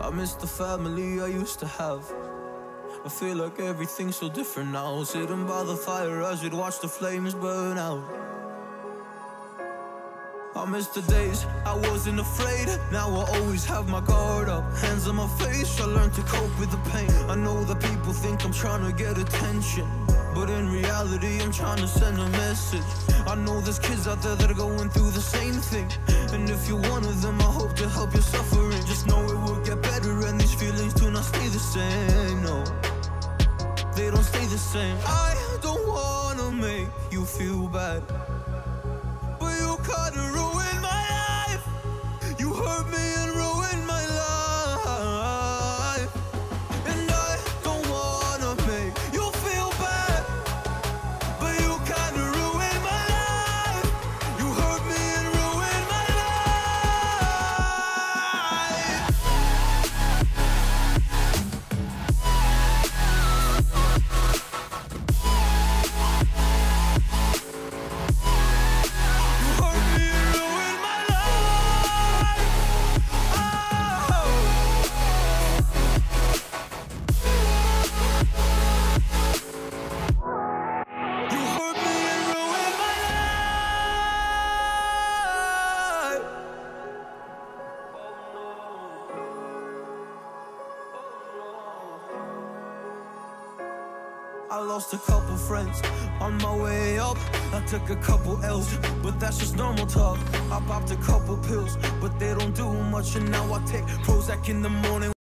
I miss the family I used to have. I feel like everything's so different now. Sitting by the fire as we'd watch the flames burn out. I miss the days I wasn't afraid. Now I always have my guard up, hands on my face. I learned to cope with the pain. I know that people think I'm trying to get attention, but in reality I'm trying to send a message. I know there's kids out there that are going through the same thing, and if you're one of them, I hope to help your suffering. Just know it will get better, and these feelings do not stay the same. No, they don't stay the same. I don't wanna make you feel bad, but you kinda ruined my life. You hurt me and ruined my life. And I don't wanna make you feel bad, but you kinda ruined my life. You hurt me and ruined my life. I lost a couple friends on my way up. I took a couple L's, but that's just normal talk. I popped a couple pills, but they don't do much, and now I take Prozac in the morning.